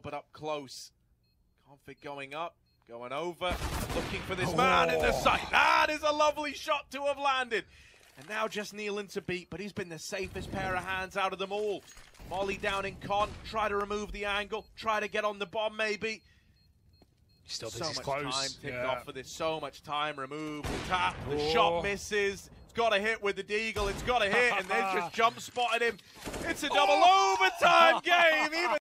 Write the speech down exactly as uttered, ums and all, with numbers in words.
but up close. Config going up, going over, looking for this oh. man in the sight. That is a lovely shot to have landed. And now just kneeling to beat, but he's been the safest pair of hands out of them all. Molly down in con, try to remove the angle, try to get on the bomb maybe. Still so thinks much he's close. time ticked yeah. off for this, so much time removed. The tap, the oh. shot misses. It's got to hit with the deagle, it's got to hit, and then just jump spotted him. It's a double oh. overtime game. Even